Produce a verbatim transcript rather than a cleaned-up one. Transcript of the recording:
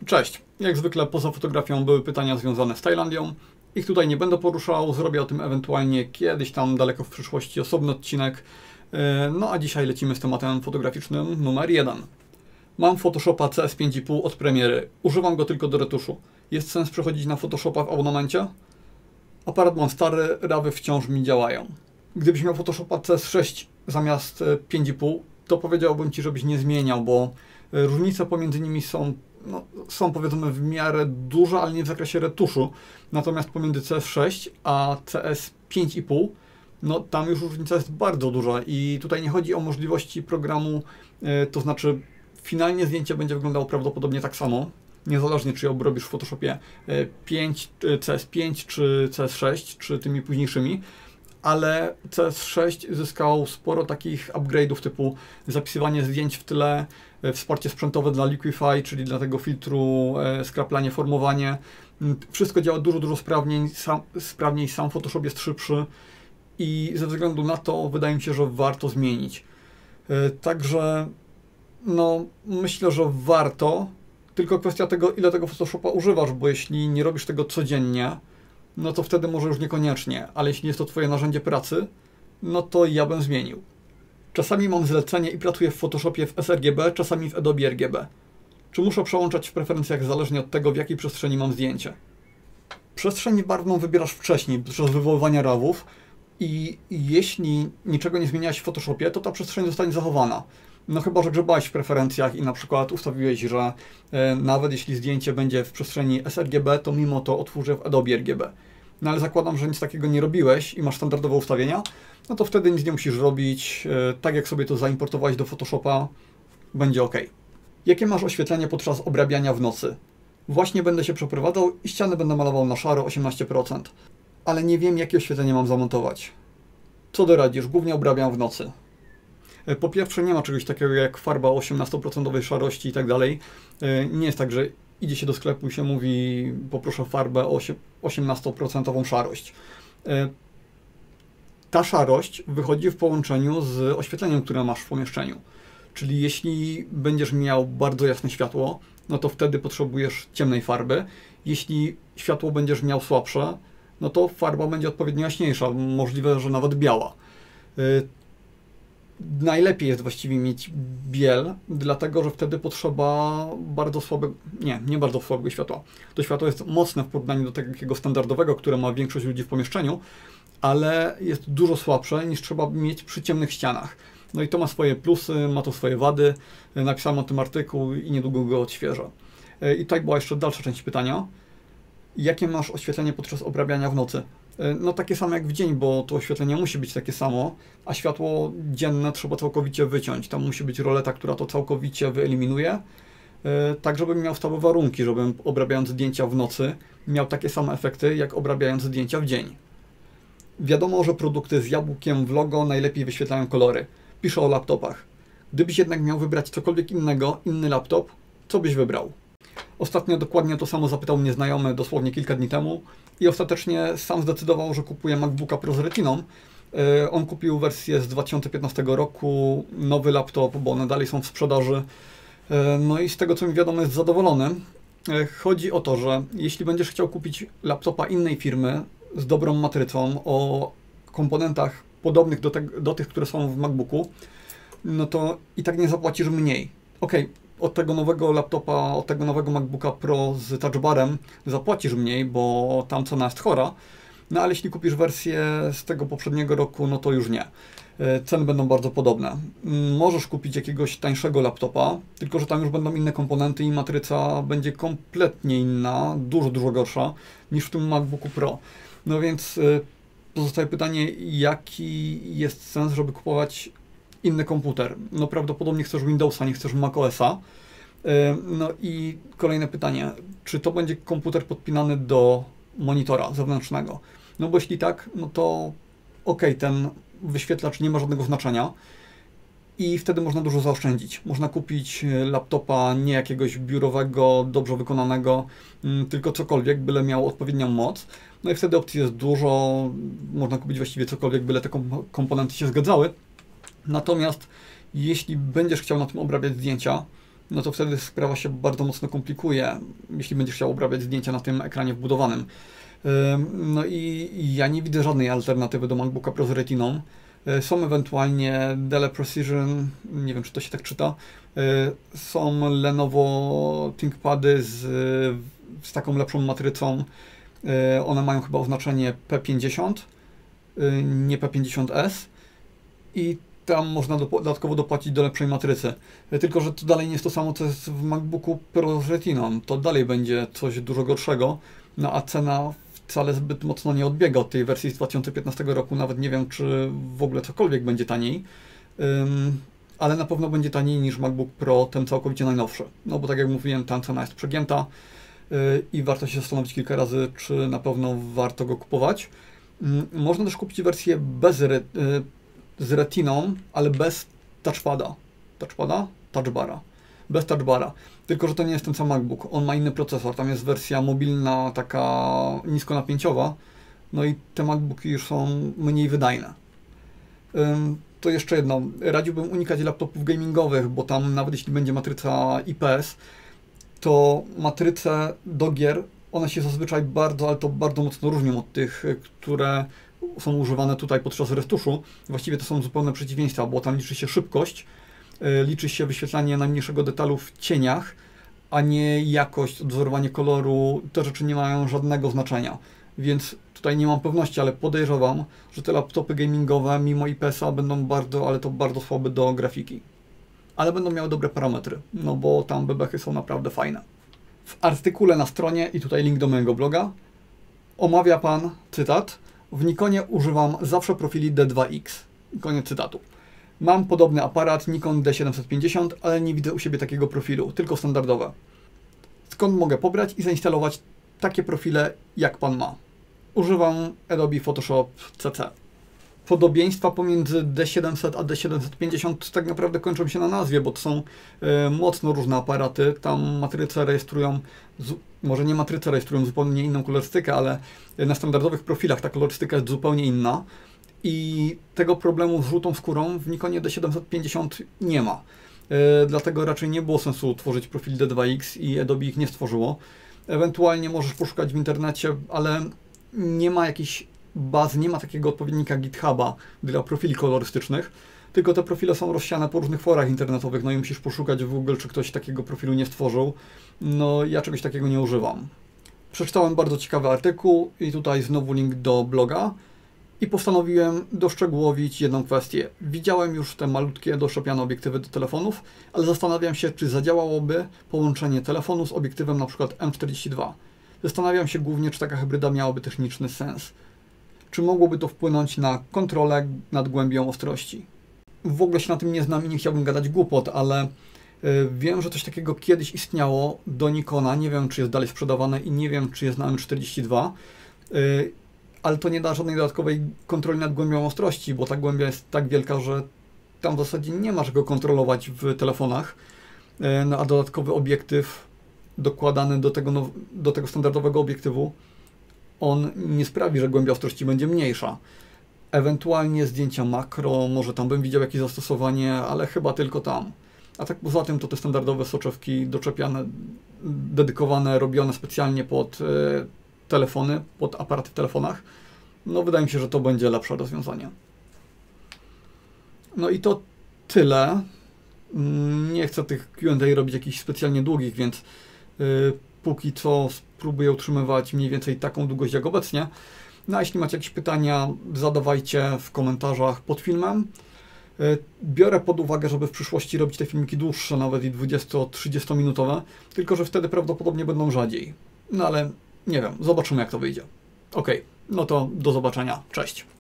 Cześć! Jak zwykle poza fotografią były pytania związane z Tajlandią. Ich tutaj nie będę poruszał, zrobię o tym ewentualnie kiedyś tam daleko w przyszłości osobny odcinek. No a dzisiaj lecimy z tematem fotograficznym numer jeden. Mam Photoshopa C S pięć i pół od premiery. Używam go tylko do retuszu. Jest sens przechodzić na Photoshopa w abonamencie? Aparat mam stary, rawy wciąż mi działają. Gdybyś miał Photoshopa C S sześć zamiast pięć i pół, to powiedziałbym Ci, żebyś nie zmieniał, bo różnice pomiędzy nimi są, no, są powiedzmy w miarę duże, ale nie w zakresie retuszu. Natomiast pomiędzy C S sześć a C S pięć i pół, no tam już różnica jest bardzo duża i tutaj nie chodzi o możliwości programu, to znaczy finalnie zdjęcie będzie wyglądało prawdopodobnie tak samo, niezależnie czy ją robisz w Photoshopie pięć, C S pięć czy C S sześć, czy tymi późniejszymi, ale C S sześć zyskał sporo takich upgrade'ów typu zapisywanie zdjęć w tyle, wsparcie sprzętowe dla Liquify, czyli dla tego filtru, skraplanie, formowanie. Wszystko działa dużo, dużo sprawniej, sam, sprawniej, sam Photoshop jest szybszy i ze względu na to wydaje mi się, że warto zmienić. Także no, myślę, że warto, tylko kwestia tego, ile tego Photoshopa używasz, bo jeśli nie robisz tego codziennie, no to wtedy może już niekoniecznie, ale jeśli jest to Twoje narzędzie pracy, no to ja bym zmienił. Czasami mam zlecenie i pracuję w Photoshopie w sRGB, czasami w Adobe R G B. Czy muszę przełączać w preferencjach zależnie od tego, w jakiej przestrzeni mam zdjęcie? Przestrzeń barwną wybierasz wcześniej, podczas wywoływania rawów i jeśli niczego nie zmieniałeś w Photoshopie, to ta przestrzeń zostanie zachowana. No chyba, że grzebałeś w preferencjach i na przykład ustawiłeś, że e, nawet jeśli zdjęcie będzie w przestrzeni sRGB, to mimo to otworzę w Adobe R G B. No ale zakładam, że nic takiego nie robiłeś i masz standardowe ustawienia, no to wtedy nic nie musisz robić. E, tak jak sobie to zaimportowałeś do Photoshopa, będzie ok. Jakie masz oświetlenie podczas obrabiania w nocy? Właśnie będę się przeprowadzał i ściany będę malował na szaro osiemnaście procent. Ale nie wiem, jakie oświetlenie mam zamontować. Co doradzisz? Głównie obrabiam w nocy. Po pierwsze, nie ma czegoś takiego jak farba o osiemnastoprocentowej szarości i tak dalej. Nie jest tak, że idzie się do sklepu i się mówi, poproszę farbę o osiemnastoprocentową szarość. Ta szarość wychodzi w połączeniu z oświetleniem, które masz w pomieszczeniu. Czyli jeśli będziesz miał bardzo jasne światło, no to wtedy potrzebujesz ciemnej farby. Jeśli światło będziesz miał słabsze, no to farba będzie odpowiednio jaśniejsza, możliwe, że nawet biała. Najlepiej jest właściwie mieć biel, dlatego że wtedy potrzeba bardzo słabego, nie, nie bardzo słabego światła. To światło jest mocne w porównaniu do takiego standardowego, które ma większość ludzi w pomieszczeniu, ale jest dużo słabsze niż trzeba mieć przy ciemnych ścianach. No i to ma swoje plusy, ma to swoje wady. Napisałem o tym artykuł i niedługo go odświeżę. I tutaj była jeszcze dalsza część pytania. Jakie masz oświetlenie podczas obrabiania w nocy? No takie samo jak w dzień, bo to oświetlenie musi być takie samo, a światło dzienne trzeba całkowicie wyciąć. Tam musi być roleta, która to całkowicie wyeliminuje, tak żebym miał stałe warunki, żebym obrabiając zdjęcia w nocy miał takie same efekty, jak obrabiając zdjęcia w dzień. Wiadomo, że produkty z jabłkiem w logo najlepiej wyświetlają kolory. Piszę o laptopach. Gdybyś jednak miał wybrać cokolwiek innego, inny laptop, co byś wybrał? Ostatnio dokładnie to samo zapytał mnie znajomy dosłownie kilka dni temu i ostatecznie sam zdecydował, że kupuje MacBooka Pro z Retiną. On kupił wersję z dwa tysiące piętnastego roku, nowy laptop, bo one dalej są w sprzedaży. No i z tego, co mi wiadomo, jest zadowolony. Chodzi o to, że jeśli będziesz chciał kupić laptopa innej firmy z dobrą matrycą, o komponentach podobnych do, te, do tych, które są w MacBooku, no to i tak nie zapłacisz mniej. Ok, od tego nowego laptopa, od tego nowego MacBooka Pro z touchbarem zapłacisz mniej, bo tam cena jest chora, no ale jeśli kupisz wersję z tego poprzedniego roku, no to już nie. Ceny będą bardzo podobne. Możesz kupić jakiegoś tańszego laptopa, tylko że tam już będą inne komponenty i matryca będzie kompletnie inna, dużo, dużo gorsza niż w tym MacBooku Pro. No więc pozostaje pytanie, jaki jest sens, żeby kupować inny komputer. No prawdopodobnie chcesz Windowsa, nie chcesz macOSa. No i kolejne pytanie, czy to będzie komputer podpinany do monitora zewnętrznego? No bo jeśli tak, no to ok, ten wyświetlacz nie ma żadnego znaczenia i wtedy można dużo zaoszczędzić. Można kupić laptopa nie jakiegoś biurowego, dobrze wykonanego, tylko cokolwiek, byle miał odpowiednią moc. No i wtedy opcji jest dużo, można kupić właściwie cokolwiek, byle te komponenty się zgadzały. Natomiast jeśli będziesz chciał na tym obrabiać zdjęcia, no to wtedy sprawa się bardzo mocno komplikuje, jeśli będziesz chciał obrabiać zdjęcia na tym ekranie wbudowanym. No i ja nie widzę żadnej alternatywy do MacBooka Pro z Retiną. Są ewentualnie Dell Precision, nie wiem czy to się tak czyta, są Lenovo ThinkPady z, z taką lepszą matrycą. One mają chyba oznaczenie P pięćdziesiąt, nie P pięćdziesiąt S i tam można do, dodatkowo dopłacić do lepszej matrycy. Tylko że to dalej nie jest to samo co jest w MacBooku Pro z Retiną, to dalej będzie coś dużo gorszego, no a cena wcale zbyt mocno nie odbiega od tej wersji z dwa tysiące piętnastego roku, nawet nie wiem czy w ogóle cokolwiek będzie taniej, um, ale na pewno będzie taniej niż MacBook Pro, ten całkowicie najnowszy, no bo tak jak mówiłem, ta cena jest przegięta yy, i warto się zastanowić kilka razy, czy na pewno warto go kupować. Yy, można też kupić wersję bez re, yy, z Retiną, ale bez touchpada, touchpada? Touchbara. Bez touchbara. Tylko że to nie jest ten sam MacBook. On ma inny procesor. Tam jest wersja mobilna, taka niskonapięciowa. No i te MacBooki już są mniej wydajne. Ym, to jeszcze jedno. Radziłbym unikać laptopów gamingowych, bo tam nawet jeśli będzie matryca I P S, to matryce do gier, one się zazwyczaj bardzo, ale to bardzo mocno różnią od tych, które są używane tutaj podczas retuszu. Właściwie to są zupełne przeciwieństwa, bo tam liczy się szybkość, liczy się wyświetlanie najmniejszego detalu w cieniach, a nie jakość, odwzorowanie koloru. Te rzeczy nie mają żadnego znaczenia, więc tutaj nie mam pewności, ale podejrzewam, że te laptopy gamingowe mimo I P S-a będą bardzo, ale to bardzo słabe do grafiki. Ale będą miały dobre parametry, no bo tam bebechy są naprawdę fajne. W artykule na stronie, i tutaj link do mojego bloga, omawia pan, cytat, w Nikonie używam zawsze profili D dwa X. Koniec cytatu. Mam podobny aparat Nikon D siedemset pięćdziesiąt, ale nie widzę u siebie takiego profilu, tylko standardowe. Skąd mogę pobrać i zainstalować takie profile, jak pan ma? Używam Adobe Photoshop C C. Podobieństwa pomiędzy D siedemset a D siedemset pięćdziesiąt tak naprawdę kończą się na nazwie, bo to są y, mocno różne aparaty. Tam matryce rejestrują, z, może nie matryce rejestrują zupełnie inną kolorystykę, ale na standardowych profilach ta kolorystyka jest zupełnie inna. I tego problemu z żółtą skórą w Nikonie D siedemset pięćdziesiąt nie ma. Yy, dlatego raczej nie było sensu tworzyć profil D dwa X i Adobe ich nie stworzyło. Ewentualnie możesz poszukać w internecie, ale nie ma jakichś baz, nie ma takiego odpowiednika GitHuba dla profili kolorystycznych, tylko te profile są rozsiane po różnych forach internetowych, no i musisz poszukać w Google, czy ktoś takiego profilu nie stworzył. No ja czegoś takiego nie używam. Przeczytałem bardzo ciekawy artykuł i tutaj znowu link do bloga. I postanowiłem doszczegółowić jedną kwestię. Widziałem już te malutkie doszczepiane obiektywy do telefonów, ale zastanawiam się, czy zadziałałoby połączenie telefonu z obiektywem na przykład M czterdzieści dwa. Zastanawiam się głównie, czy taka hybryda miałaby techniczny sens. Czy mogłoby to wpłynąć na kontrolę nad głębią ostrości. W ogóle się na tym nie znam i nie chciałbym gadać głupot, ale yy, wiem, że coś takiego kiedyś istniało do Nikona. Nie wiem, czy jest dalej sprzedawane i nie wiem, czy jest na M czterdzieści dwa. Yy, ale to nie da żadnej dodatkowej kontroli nad głębią ostrości, bo ta głębia jest tak wielka, że tam w zasadzie nie masz go kontrolować w telefonach, no, a dodatkowy obiektyw dokładany do tego, now, do tego standardowego obiektywu, on nie sprawi, że głębia ostrości będzie mniejsza. Ewentualnie zdjęcia makro, może tam bym widział jakieś zastosowanie, ale chyba tylko tam. A tak poza tym to te standardowe soczewki doczepiane, dedykowane, robione specjalnie pod telefony, pod aparaty w telefonach, no wydaje mi się, że to będzie lepsze rozwiązanie. No i to tyle. Nie chcę tych Q and A robić jakichś specjalnie długich, więc yy, póki co spróbuję utrzymywać mniej więcej taką długość jak obecnie. No a jeśli macie jakieś pytania, zadawajcie w komentarzach pod filmem. Yy, biorę pod uwagę, żeby w przyszłości robić te filmiki dłuższe, nawet i dwudziesto-trzydziesto minutowe, tylko że wtedy prawdopodobnie będą rzadziej. No ale nie wiem, zobaczymy jak to wyjdzie. Ok, no to do zobaczenia, cześć.